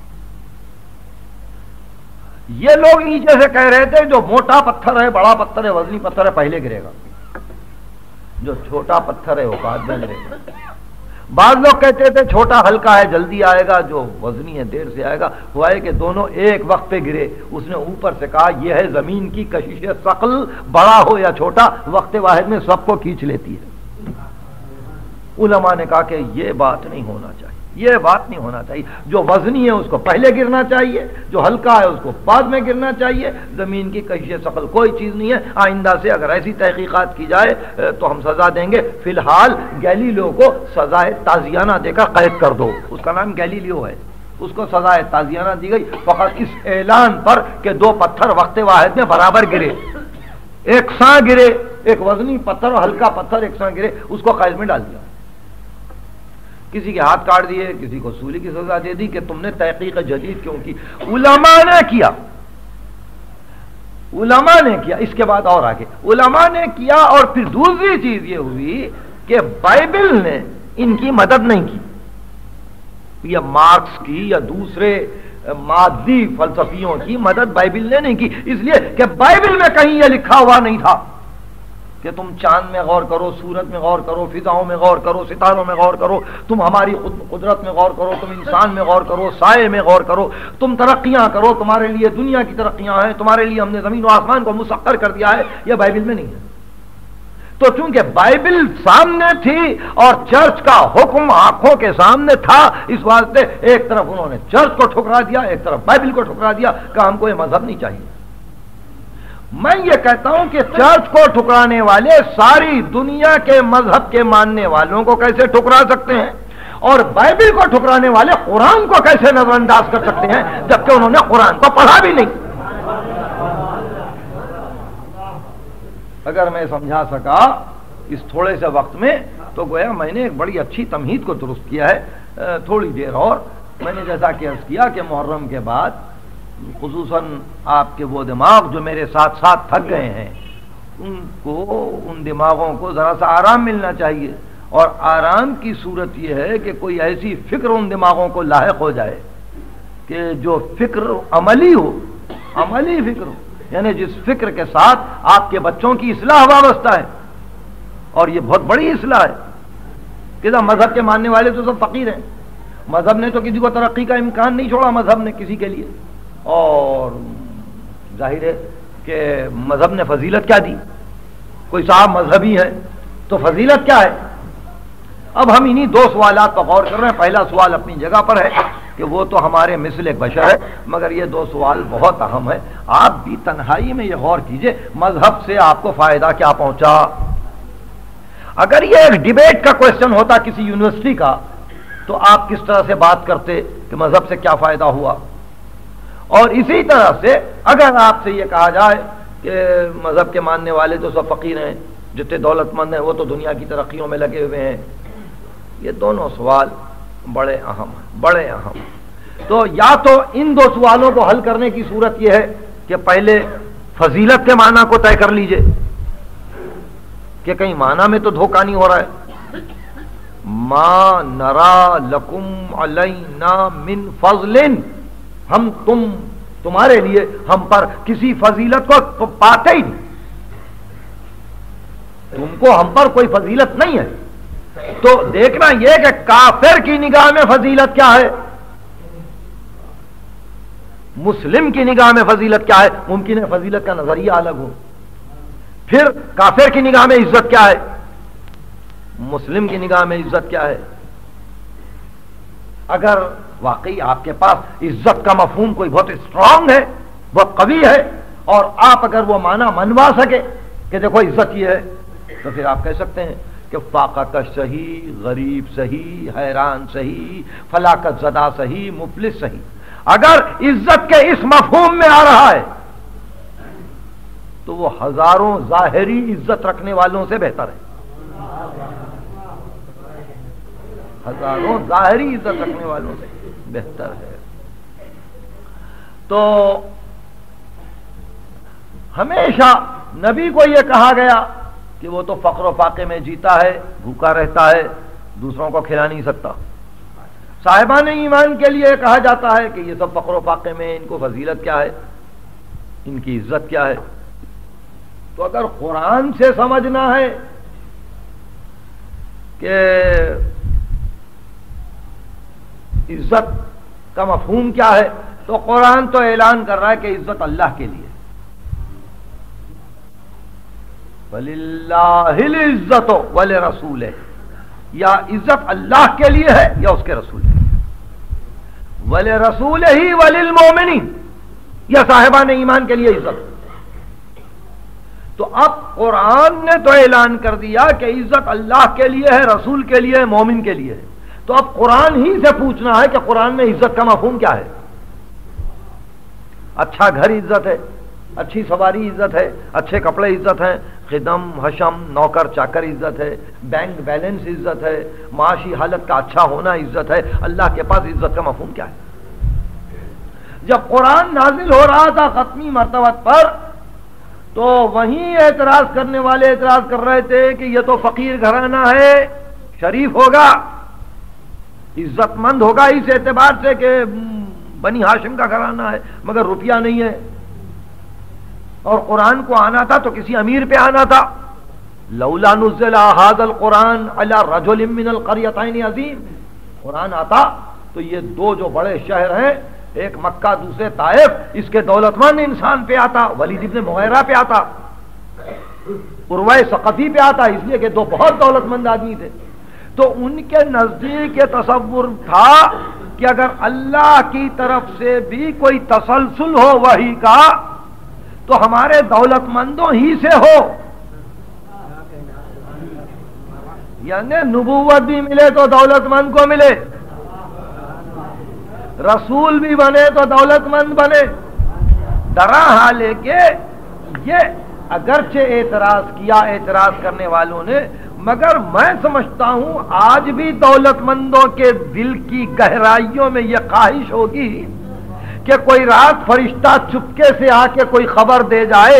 یہ لوگ نیچے سے کہہ رہے تھے جو موٹا پتھر ہے، بڑا پتھر ہے، وزنی پتھر ہے، پہلے گرے گا. جو چھوٹا پتھر ہے وہ بعد میں گرے گا. بعض لوگ کہتے تھے چھوٹا ہلکا ہے جلدی آئے گا، جو وزنی ہے دیر سے آئے گا. ہوا ہے کہ دونوں ایک وقت پہ گرے. اس نے اوپر سے کہا یہ ہے زمین کی کشش ثقل، بڑا ہو یا چھوٹا وقت واحد میں سب کو کھینچ لیتی ہے. علماء نے کہا کہ یہ بات نہیں ہونا چاہیے، یہ بات نہیں ہونا چاہیے. جو وزنی ہے اس کو پہلے گرنا چاہیے، جو ہلکا ہے اس کو بعد میں گرنا چاہیے. زمین کی کشش ثقل کوئی چیز نہیں ہے. آئندہ سے اگر ایسی تحقیقات کی جائے تو ہم سزا دیں گے. فی الحال گیلیلیو کو سزائے تعزیانہ دے کر قید کر دو. اس کا نام گیلیلیو ہے. اس کو سزائے تعزیانہ دی گئی فقط اس اعلان پر کہ دو پتھر وقت واحد میں برابر گرے، ایک ساں گرے، ایک وزنی پتھر اور ہلکا پتھر ایک ساں گرے. اس کو قید میں ڈال دیا. کسی کے ہاتھ کاٹ دیے، کسی کو سولی کی سزا دے دی کہ تم نے تحقیق جدید کیوں کی. علماء نے کیا، علماء نے کیا. اس کے بعد اور آگے علماء نے کیا. اور پھر دوسری چیز یہ ہوئی کہ بائبل نے ان کی مدد نہیں کی. یا مارکس کی یا دوسرے مادی فلسفیوں کی مدد بائبل نے نہیں کی، اس لیے کہ بائبل میں کہیں یہ لکھا ہوا نہیں تھا کہ تم چاند میں غور کرو، سورج میں غور کرو، فضاؤں میں غور کرو، ستاروں میں غور کرو، تم ہماری قدرت میں غور کرو، تم انسان میں غور کرو، سائے میں غور کرو، تم ترقیاں کرو، تمہارے لیے دنیا کی ترقیاں ہیں، تمہارے لیے ہم نے زمین و آسمان کو مسخر کر دیا ہے، یہ بائبل میں نہیں ہے۔ تو چونکہ بائبل سامنے تھی اور چرچ کا حکم آنکھوں کے سامنے تھا، اس واسطے ایک طرف انہوں نے چرچ کو ٹھکرا دیا، ایک طرف بائبل کو ٹھکرا دیا کہ ہم کو یہ مذہب نہیں چاہیے۔ میں یہ کہتا ہوں کہ چرچ کو ٹھکرانے والے ساری دنیا کے مذہب کے ماننے والوں کو کیسے ٹھکرا سکتے ہیں، اور بائبل کو ٹھکرانے والے قرآن کو کیسے نظر انداز کر سکتے ہیں جبکہ انہوں نے قرآن کو پڑھا بھی نہیں۔ اگر میں سمجھا سکا اس تھوڑے سے وقت میں تو گویا میں نے ایک بڑی اچھی تمہید کو درست کیا ہے۔ تھوڑی دیر اور میں نے جیسا کہ عرض کیا کہ محرم کے بعد خصوصاً آپ کے وہ دماغ جو میرے ساتھ ساتھ تھک گئے ہیں، ان کو ان دماغوں کو ذرا سا آرام ملنا چاہیے، اور آرام کی صورت یہ ہے کہ کوئی ایسی فکر ان دماغوں کو لاحق ہو جائے کہ جو فکر عملی ہو، عملی فکر ہو، یعنی جس فکر کے ساتھ آپ کے بچوں کی اصلاح وابستہ ہے، اور یہ بہت بڑی اصلاح ہے کہ مذہب کے ماننے والے تو سب فقیر ہیں، مذہب نے تو کسی کو ترقی کا امکان نہیں چھوڑا، مذہب نے کسی کے لیے، اور ظاہر ہے کہ مذہب نے فضیلت کیا دی؟ کوئی صاحب مذہبی ہے تو فضیلت کیا ہے؟ اب ہم انہی دو سوالات پر غور کر رہے ہیں۔ پہلا سوال اپنی جگہ پر ہے کہ وہ تو ہمارے مثل ایک بشر ہے، مگر یہ دو سوال بہت اہم ہے۔ آپ بھی تنہائی میں یہ غور کیجئے، مذہب سے آپ کو فائدہ کیا پہنچا؟ اگر یہ ایک ڈیبیٹ کا کوشچن ہوتا کسی یونیورسٹی کا تو آپ کس طرح سے بات کرتے کہ مذہب سے کیا فائدہ ہوا؟ اور اسی طرح سے اگر آپ سے یہ کہا جائے کہ مذہب کے ماننے والے تو سب فقیر ہیں، جتنے دولت مند ہیں وہ تو دنیا کی ترقیوں میں لگے ہوئے ہیں، یہ دونوں سوال بڑے اہم ہیں، بڑے اہم۔ تو یا تو ان دو سوالوں کو حل کرنے کی صورت یہ ہے کہ پہلے فضیلت کے معنی کو طے کر لیجئے کہ کہیں معنی میں تو دھوکہ نہیں ہو رہا ہے۔ ما نرا لکم علینا من فضل، ہم تم تمہارے لیے ہم پر کسی فضیلت کو پاتے ہی نہیں، تم کو ہم پر کوئی فضیلت نہیں ہے۔ تو دیکھنا یہ کہ کافر کی نگاہ میں فضیلت کیا ہے، مسلم کی نگاہ میں فضیلت کیا ہے۔ ممکن ہے فضیلت کا نظریہ الگ ہو۔ پھر کافر کی نگاہ میں عزت کیا ہے، مسلم کی نگاہ میں عزت کیا ہے۔ اگر واقعی آپ کے پاس عزت کا مفہوم کوئی بہت اسٹرانگ ہے، بہت قوی ہے، اور آپ اگر وہ معنی منوا سکے کہ دیکھو عزت یہ ہے، تو پھر آپ کہہ سکتے ہیں کہ فاقہ کش صحیح، غریب صحیح، حیران صحیح، فلاکت زدہ صحیح، مفلس صحیح۔ اگر عزت کے اس مفہوم میں آ رہا ہے تو وہ ہزاروں ظاہری عزت رکھنے والوں سے بہتر ہے، ہزاروں ظاہری عزت رکھنے والوں سے بہتر ہے۔ تو ہمیشہ نبی کو یہ کہا گیا کہ وہ تو فقر و فاقے میں جیتا ہے، بھوکا رہتا ہے، دوسروں کو کھلا نہیں سکتا۔ صاحبان ایمان کے لیے کہا جاتا ہے کہ یہ سب فقر و فاقے میں، ان کو فضیلت کیا ہے، ان کی عزت کیا ہے۔ تو اگر قرآن سے سمجھنا ہے کہ عزت کا مفہوم کیا ہے، تو قرآن تو اعلان کر رہا ہے کہ عزت اللہ کے لیے، وَلِلَّهِ الْعِزَّةُ وَلِرَسُولِهِ، یا عزت اللہ کے لیے ہے یا اس کے رسول کے لیے، وَلِرَسُولِهِ وَلِلْمُؤْمِنِينَ، یا صاحبان ایمان کے لیے عزت۔ تو اب قرآن نے تو اعلان کر دیا کہ عزت اللہ کے لیے ہے، رسول کے لیے ہے، مومن کے لیے ہے۔ تو اب قرآن ہی سے پوچھنا ہے کہ قرآن میں عزت کا مفہوم کیا ہے۔ اچھا گھر عزت ہے، اچھی سواری عزت ہے، اچھے کپڑے عزت ہیں، خدم حشم نوکر چاکر عزت ہے، بینک بیلنس عزت ہے، معاشی حالت کا اچھا ہونا عزت ہے۔ اللہ کے پاس عزت کا مفہوم کیا ہے؟ جب قرآن نازل ہو رہا تھا ختمی مرتبہ پر تو وہیں اعتراض کرنے والے اعتراض کر رہے تھے کہ یہ تو فقیر گھرانہ ہے، شریف ہوگا، عزت مند ہوگا اس اعتبار سے کہ بنی ہاشم کا گھرانہ ہے مگر روپیہ نہیں ہے، اور قرآن کو آنا تھا تو کسی امیر پہ آنا تھا. لولا نزل هذا القرآن على رجل من القريتين عظیم، قرآن آتا تو یہ دو جو بڑے شہر ہیں، ایک مکہ دوسرے طائف، اس کے دولت مند انسان پہ آتا، ولید ابن مغیرہ پہ آتا، عروہ ثقفی پہ آتا، اس لیے کہ دو بہت دولت مند آدمی تھے. تو ان کے نزدیک یہ تصور تھا کہ اگر اللہ کی طرف سے بھی کوئی تسلسل ہو وحی کا تو ہمارے دولت مندوں ہی سے ہو، یعنی نبوت بھی ملے تو دولت مند کو ملے، رسول بھی بنے تو دولت مند بنے. ڈرا حال ہے کہ یہ اگرچہ اعتراض کیا اعتراض کرنے والوں نے، مگر میں سمجھتا ہوں آج بھی دولت مندوں کے دل کی گہرائیوں میں یہ خواہش ہوگی کہ کوئی رات فرشتہ چپکے سے آ کے کوئی خبر دے جائے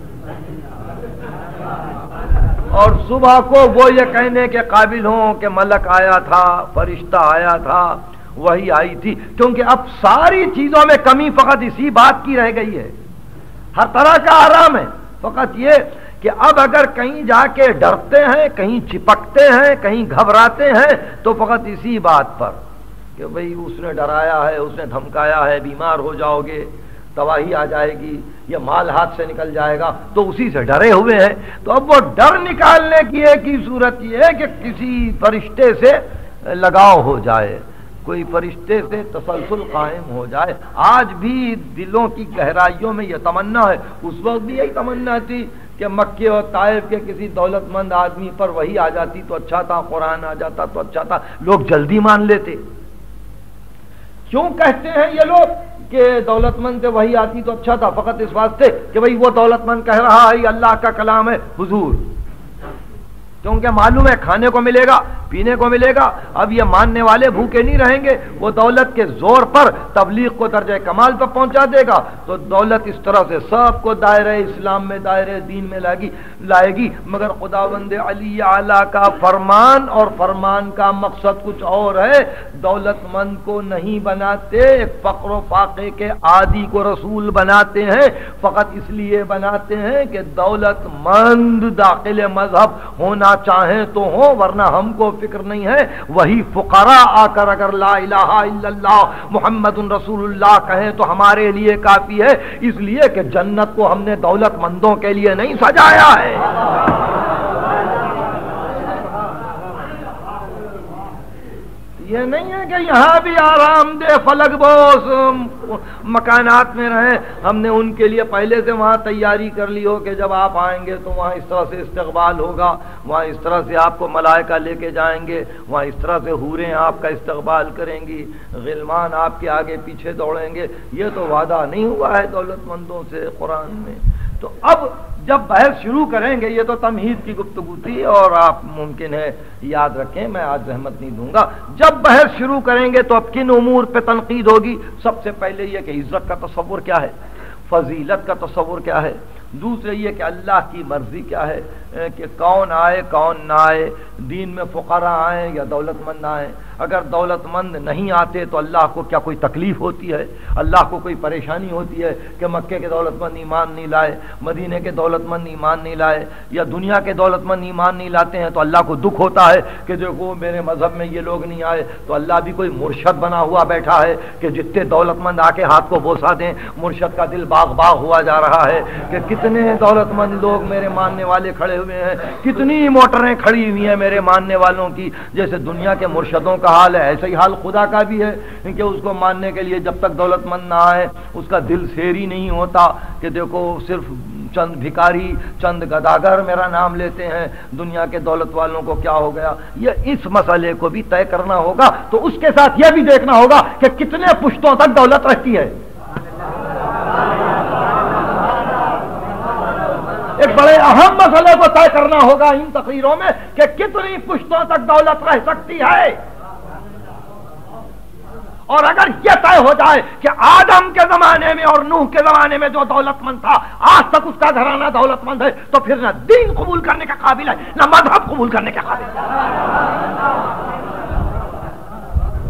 اور صبح کو وہ یہ کہنے کے قابل ہوں کہ ملک آیا تھا، فرشتہ آیا تھا، وہی آئی تھی. کیونکہ اب ساری چیزوں میں کمی فقط اسی بات کی رہ گئی ہے، ہر طرح کا آرام ہے، فقط یہ کہ اب اگر کہیں جا کے ڈرتے ہیں، کہیں چپکتے ہیں، کہیں گھبراتے ہیں تو فقط اسی بات پر کہ بھئی اس نے ڈرایا ہے، اس نے دھمکایا ہے، بیمار ہو جاؤ گے، تباہی آ جائے گی، یہ مال ہاتھ سے نکل جائے گا، تو اسی سے ڈرے ہوئے ہیں. تو اب وہ ڈر نکالنے کی ایک ہی صورت یہ ہے کہ کسی فرشتے سے لگاؤ ہو جائے، کوئی فرشتے سے تسلسل قائم ہو جائے. آج بھی دلوں کی گہرائیوں میں یہ تمنا ہے، اس وقت بھی یہی تمنا تھی کہ مکے اور طائف کے کسی دولت مند آدمی پر وہی آ جاتی تو اچھا تھا، قرآن آ جاتا تو اچھا تھا، لوگ جلدی مان لیتے. کیوں کہتے ہیں یہ لوگ کہ دولت مند سے وہی آتی تو اچھا تھا؟ فقط اس واسطے کہ بھئی وہ دولت مند کہہ رہا ہے یہ اللہ کا کلام ہے حضور، کیونکہ معلوم ہے کھانے کو ملے گا، پینے کو ملے گا. اب یہ ماننے والے بھوکے نہیں رہیں گے، وہ دولت کے زور پر تبلیغ کو درجہ کمال پر پہنچا دے گا. تو دولت اس طرح سے سب کو دائرہ اسلام میں، دائرہ دین میں لائے گی لائے گی مگر خداوند علی اعلیٰ کا فرمان، اور فرمان کا مقصد کچھ اور ہے. دولت مند کو نہیں بناتے، ایک فقر و فاقے کے عادی کو رسول بناتے ہیں، فقط اس لیے بناتے ہیں کہ دولت مند داخل مذہب ہونا چاہیں تو ہوں، ورنہ ہم کو فکر نہیں ہے. وہی فقراء آ کر اگر لا الہ الا اللہ محمد رسول اللہ کہیں تو ہمارے لیے کافی ہے، اس لیے کہ جنت کو ہم نے دولت مندوں کے لیے نہیں سجایا ہے. یہ نہیں ہے کہ یہاں بھی آرام دہ فلک بوس مکانات میں رہیں، ہم نے ان کے لیے پہلے سے وہاں تیاری کر لی ہو کہ جب آپ آئیں گے تو وہاں اس طرح سے استقبال ہوگا، وہاں اس طرح سے آپ کو ملائکہ لے کے جائیں گے، وہاں اس طرح سے حوریں آپ کا استقبال کریں گی، غلمان آپ کے آگے پیچھے دوڑیں گے. یہ تو وعدہ نہیں ہوا ہے دولت مندوں سے قرآن میں. تو اب جب بحث شروع کریں گے، یہ تو تمہید کی گفتگو تھی اور آپ ممکن ہے یاد رکھیں، میں آج زحمت نہیں دوں گا. جب بحث شروع کریں گے تو اب کن امور پہ تنقید ہوگی؟ سب سے پہلے یہ کہ عزت کا تصور کیا ہے، فضیلت کا تصور کیا ہے، دوسرے یہ کہ اللہ کی مرضی کیا ہے کہ کون آئے کون نہ آئے، دین میں فقراء آئیں یا دولت مند آئیں. اگر دولت مند نہیں آتے تو اللہ کو کیا کوئی تکلیف ہوتی ہے، اللہ کو کوئی پریشانی ہوتی ہے کہ مکے کے دولت مند ایمان نہیں لائے، مدینے کے دولت مند ایمان نہیں لائے، یا دنیا کے دولت مند ایمان نہیں لاتے ہیں تو اللہ کو دکھ ہوتا ہے کہ دیکھو میرے مذہب میں یہ لوگ نہیں آئے؟ تو اللہ بھی کوئی مرشد بنا ہوا بیٹھا ہے کہ جتنے دولت مند آ کے ہاتھ کو بوسا دیں، مرشد کا دل باغ باغ ہوا جا رہا ہے کہ کتنے دولت مند لوگ میرے ماننے والے کھڑے ہوئے ہیں، کتنی موٹریں کھڑی ہوئی ہیں میرے ماننے والوں کی. جیسے دنیا کے مرشدوں کا حال ہے ایسا ہی حال خدا کا بھی ہے کہ اس کو ماننے کے لیے جب تک دولت مند نہ آئے اس کا دل سیری نہیں ہوتا کہ دیکھو صرف چند بھکاری چند گداگر میرا نام لیتے ہیں، دنیا کے دولت والوں کو کیا ہو گیا. یہ اس مسئلے کو بھی طے کرنا ہوگا. تو اس کے ساتھ یہ بھی دیکھنا ہوگا کہ کتنے پشتوں تک دولت رہتی ہے. ایک بڑے اہم مسئلے کو طے کرنا ہوگا ان تقریروں میں کہ کتنی پشتوں تک دولت رہ سکتی ہے. اور اگر یہ طے ہو جائے کہ آدم کے زمانے میں اور نوح کے زمانے میں جو دولت مند تھا آج تک اس کا گھرانہ دولت مند ہے، تو پھر نہ دین قبول کرنے کا قابل ہے نہ مذہب قبول کرنے کے قابل ہے.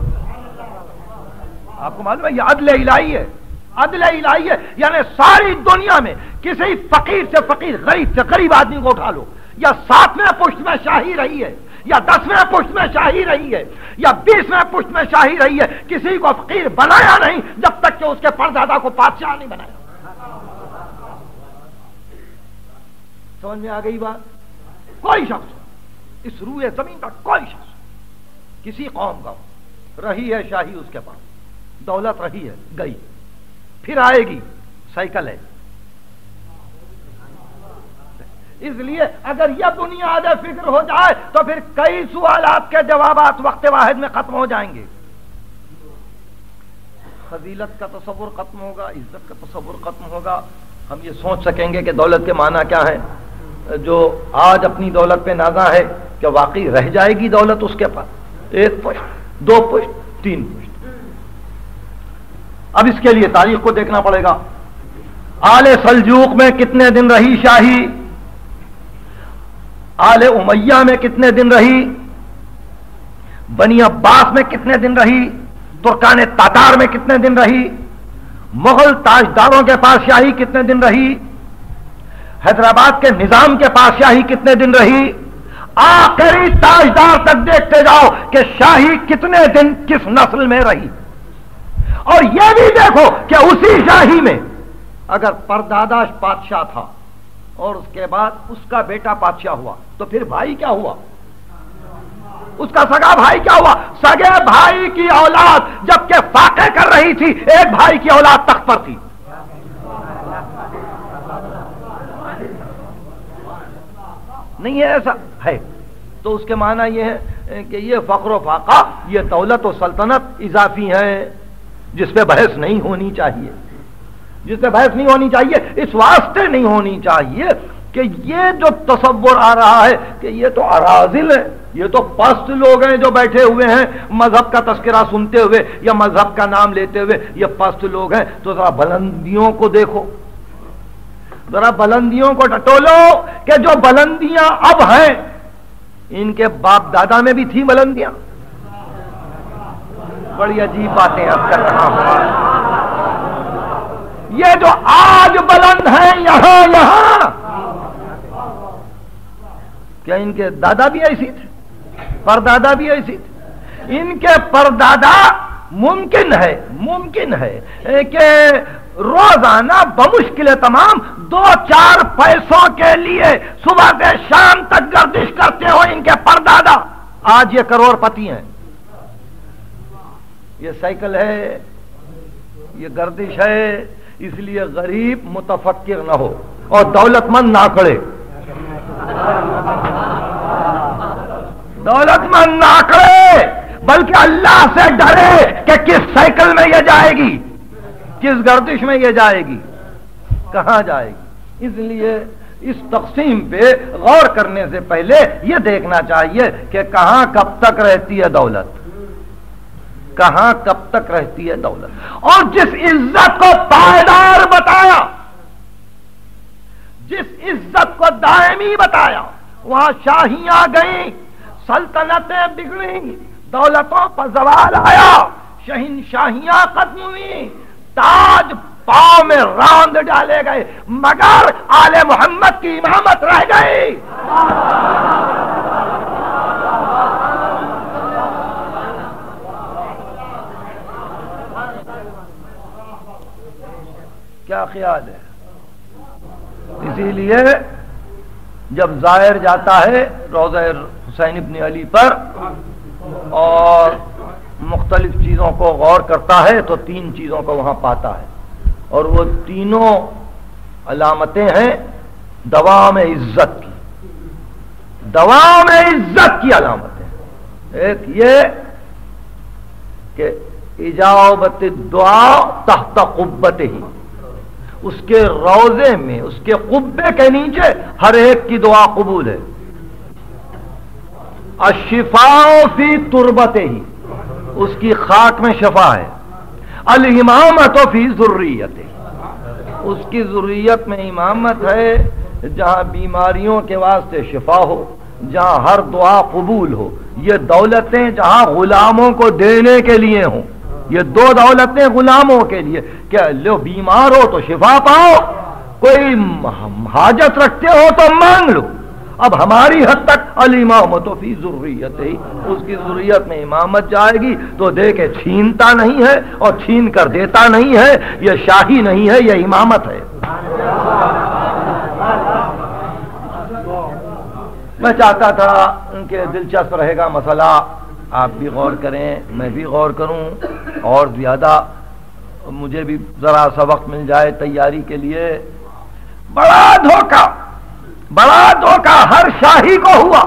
کو معلوم ہے یہ عدل الہی ہے، عدل الہی ہے، یعنی ساری دنیا میں کسی فقیر سے فقیر، غریب سے غریب آدمی کو اٹھا لو، یا ساتویں پشت میں شاہی رہی ہے، یا دسویں پشت میں شاہی رہی ہے، یا بیسویں پشت میں شاہی رہی ہے، کسی کو فقیر بنایا نہیں جب تک کہ اس کے پردادا کو بادشاہ نہیں بنایا۔ سمجھ میں آ گئی بات؟ کوئی شخص اس روئے زمین کا کوئی شخص کسی قوم کا رہی ہے شاہی، اس کے پاس دولت رہی ہے، گئی، پھر آئے گی، سائیکل ہے۔ اس لیے اگر یہ بنیاد فکر ہو جائے تو پھر کئی سوالات کے جوابات وقت واحد میں ختم ہو جائیں گے۔ فضیلت کا تصور ختم ہوگا، عزت کا تصور ختم ہوگا، ہم یہ سوچ سکیں گے کہ دولت کے معنی کیا ہے۔ جو آج اپنی دولت پہ نازا ہے کہ واقعی رہ جائے گی دولت اس کے پاس، ایک پشت، دو پشت، تین پشت۔ اب اس کے لیے تاریخ کو دیکھنا پڑے گا۔ آل سلجوق میں کتنے دن رہی شاہی، آل امیہ میں کتنے دن رہی، بنی عباس میں کتنے دن رہی، ترکان تاتار میں کتنے دن رہی، مغل تاجداروں کے پاس شاہی کتنے دن رہی، حیدرآباد کے نظام کے پاس شاہی کتنے دن رہی، آخری تاجدار تک دیکھتے جاؤ کہ شاہی کتنے دن کس نسل میں رہی۔ اور یہ بھی دیکھو کہ اسی شاہی میں اگر پردادا بادشاہ تھا اور اس کے بعد اس کا بیٹا بادشاہ ہوا تو پھر بھائی کیا ہوا، اس کا سگا بھائی کیا ہوا؟ سگے بھائی کی اولاد جبکہ فاقے کر رہی تھی، ایک بھائی کی اولاد تخت پر تھی۔ نہیں ہے ایسا؟ ہے۔ تو اس کے معنی یہ ہے کہ یہ فقر و فاقہ، یہ دولت و سلطنت اضافی ہے جس پہ بحث نہیں ہونی چاہیے، جس پہ بحث نہیں ہونی چاہیے، اس واسطے نہیں ہونی چاہیے کہ یہ جو تصور آ رہا ہے کہ یہ تو اراذل ہے، یہ تو پست لوگ ہیں جو بیٹھے ہوئے ہیں مذہب کا تذکرہ سنتے ہوئے یا مذہب کا نام لیتے ہوئے، یہ پست لوگ ہیں۔ تو ذرا بلندیوں کو دیکھو، ذرا بلندیوں کو ٹٹولو کہ جو بلندیاں اب ہیں ان کے باپ دادا میں بھی تھی بلندیاں۔ بڑی عجیب باتیں اب کر رہا ہوں۔ یہ جو آج بلند ہیں یہاں یہاں، کیا ان کے دادا بھی ایسی تھے، پردادا بھی ایسی تھے؟ ان کے پردادا ممکن ہے ممکن ہے کہ روزانہ بمشکل تمام دو چار پیسوں کے لیے صبح سے شام تک گردش کرتے ہو ان کے پردادا، آج یہ کروڑ پتی ہیں۔ یہ سائیکل ہے، یہ گردش ہے، اس لیے غریب متفکر نہ ہو اور دولت مند نہ کھڑے، دولت مند نہ کھڑے، بلکہ اللہ سے ڈرے کہ کس سائیکل میں یہ جائے گی، کس گردش میں یہ جائے گی، کہاں جائے گی۔ اس لیے اس تقسیم پہ غور کرنے سے پہلے یہ دیکھنا چاہیے کہ کہاں کب تک رہتی ہے دولت، کہاں کب تک رہتی ہے دولت۔ اور جس عزت کو پائیدار بتایا، جس عزت کو دائمی بتایا، وہاں شاہیاں گئیں، سلطنتیں بگڑیں، دولتوں پر زوال آیا، شہنشاہیاں ختم ہوئی، تاج پاؤں میں راند ڈالے گئے، مگر آل محمد کی امامت رہ گئی۔ کیا خیال ہے؟ اسی لیے جب زائر جاتا ہے روضہ حسین ابن علی پر اور مختلف چیزوں کو غور کرتا ہے تو تین چیزوں کو وہاں پاتا ہے، اور وہ تینوں علامتیں ہیں دوام عزت کی، دوام عزت کی علامتیں۔ ایک یہ کہ اجابت الدعاء تحت قبتہ ہی، اس کے روضے میں، اس کے قبے کے نیچے ہر ایک کی دعا قبول ہے۔ الشفاء فی تربتہ ہی، اس کی خاک میں شفا ہے۔ الامامت فی ذریتہ، اس کی ذریت میں امامت ہے، جہاں بیماریوں کے واسطے شفا ہو، جہاں ہر دعا قبول ہو۔ یہ دولتیں جہاں غلاموں کو دینے کے لیے ہوں، یہ دو دولتیں غلاموں کے لیے کہ لو بیمار ہو تو شفا پاؤ، کوئی حاجت رکھتے ہو تو مانگ لو۔ اب ہماری حد تک الامامت فی ذریت ہی، اس کی ذریت میں امامت جائے گی تو دیکھے چھینتا نہیں ہے اور چھین کر دیتا نہیں ہے، یہ شاہی نہیں ہے، یہ امامت ہے۔ میں چاہتا تھا ان کے دلچسپ رہے گا مسئلہ، آپ بھی غور کریں، میں بھی غور کروں، اور زیادہ مجھے بھی ذرا سا وقت مل جائے تیاری کے لیے۔ بڑا دھوکہ، بڑا دھوکہ ہر شاہی کو ہوا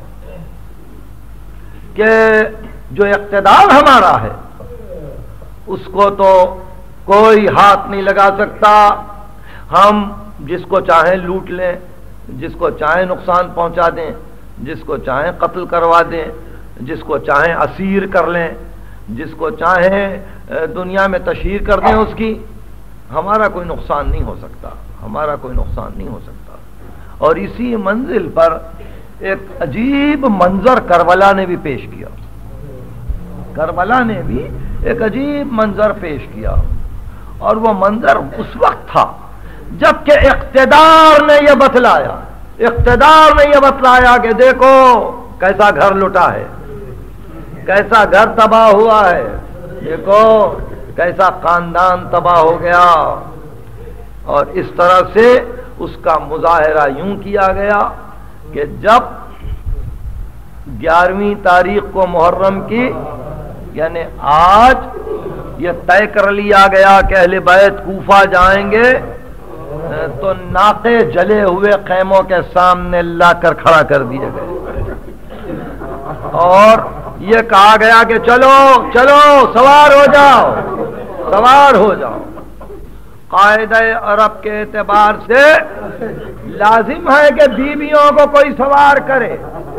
کہ جو اقتدار ہمارا ہے اس کو تو کوئی ہاتھ نہیں لگا سکتا، ہم جس کو چاہیں لوٹ لیں، جس کو چاہیں نقصان پہنچا دیں، جس کو چاہیں قتل کروا دیں، جس کو چاہیں اسیر کر لیں، جس کو چاہیں دنیا میں تشہیر کر دیں اس کی، ہمارا کوئی نقصان نہیں ہو سکتا، ہمارا کوئی نقصان نہیں ہو سکتا۔ اور اسی منزل پر ایک عجیب منظر کربلا نے بھی پیش کیا، کربلا نے بھی ایک عجیب منظر پیش کیا، اور وہ منظر اس وقت تھا جب کہ اقتدار نے یہ بتلایا، اقتدار نے یہ بتلایا کہ دیکھو کیسا گھر لٹا ہے، کیسا گھر تباہ ہوا ہے، دیکھو کیسا خاندان تباہ ہو گیا۔ اور اس طرح سے اس کا مظاہرہ یوں کیا گیا کہ جب گیارہویں تاریخ کو محرم کی، یعنی آج یہ طے کر لیا گیا کہ اہل بیت کوفہ جائیں گے، تو ناقے جلے ہوئے خیموں کے سامنے لا کر کھڑا کر دیے گئے، اور یہ کہا گیا کہ چلو چلو سوار ہو جاؤ، سوار ہو جاؤ۔ قاعدہ عرب کے اعتبار سے لازم ہے کہ بیویوں کو کوئی سوار کرے،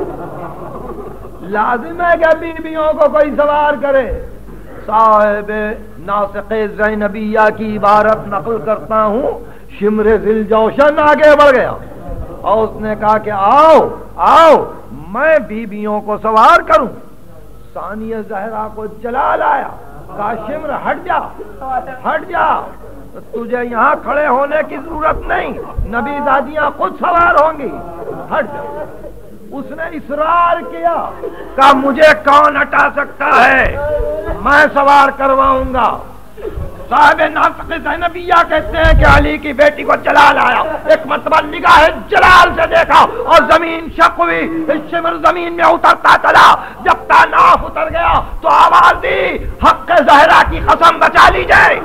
لازم ہے کہ بیویوں کو کوئی سوار کرے۔ صاحب ناسخ زینبیہ کی عبارت نقل کرتا ہوں، شمر ذل جوشن آگے بڑھ گیا اور اس نے کہا کہ آؤ آؤ میں بیویوں کو سوار کروں۔ ثانیہ زہرا کو جلال آیا، کہا شمر ہٹ جا، ہٹ جا، تجھے یہاں کھڑے ہونے کی ضرورت نہیں، نبی دادیاں خود سوار ہوں گی، ہٹ جا۔ اس نے اصرار کیا، کہا مجھے کون ہٹا سکتا ہے، میں سوار کرواؤں گا۔ صاحب ناسخ زینبیہ کہتے ہیں کہ علی کی بیٹی کو جلال آیا، ایک مرتبہ نگاہ جلال سے دیکھا اور زمین شق ہوئی، شمر زمین میں اترتا چلا، جب تاناف اتر گیا تو آواز دی حق زہرا کی قسم بچا لیجئے۔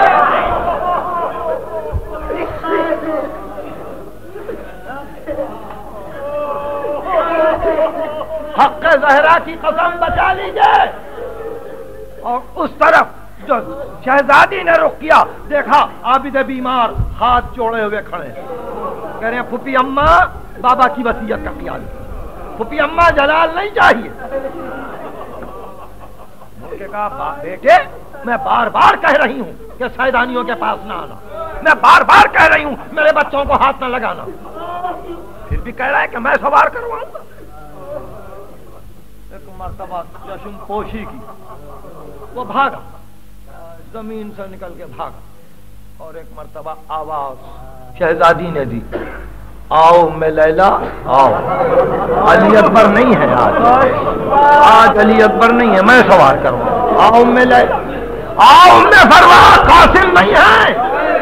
حق زہرا کی قسم بچا لیجئے۔ اور اس طرف جو شہزادی نے رخ کیا، دیکھا عابد بیمار ہاتھ جوڑے ہوئے کھڑے، کہہ رہے ہیں پھپھی اماں بابا کی وصیت کا خیال، پھپھی اماں جلال نہیں چاہیے۔ ان کے کہا بیٹے میں بار بار کہہ رہی ہوں کہ سیدانیوں کے پاس نہ آنا، میں بار بار کہہ رہی ہوں میرے بچوں کو ہاتھ نہ لگانا، پھر بھی کہہ رہا ہے کہ میں سوار کرواؤں گا۔ ایک مرتبہ چشم پوشی کی، وہ بھاگا، زمین سے نکل کے بھاگا، اور ایک مرتبہ آواز شہزادی نے دی، آؤ میں لیلا آؤ، علی اکبر نہیں ہے آج، آج علی اکبر نہیں ہے، میں سوار کروں، آؤ میں لیلا، آؤ میں فروا قاسم نہیں ہے،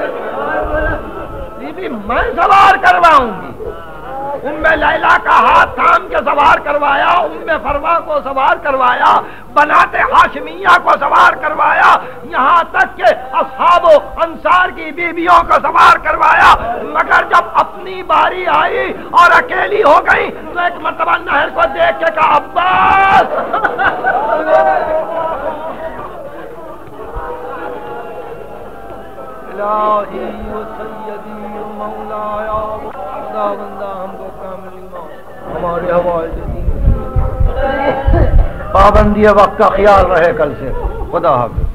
بی میں سوار کرواؤں گی۔ ام لیلا کا ہاتھ تھام کے سوار کروایا، ام فروا کو سوار کروایا، بنات ہاشمیہ کو سوار کروایا، یہاں تک کہ اصحاب و انصار کی بیویوں کو سوار کروایا، مگر جب اپنی باری آئی اور اکیلی ہو گئی تو ایک مرتبہ نہر کو دیکھ کے کہا عباس الہی و سیدی و مولایا خدا بندہ ہم کو کامل ایمان ہمارے حوالے دین، پابندی وقت کا خیال رہے کل سے، خدا حافظ۔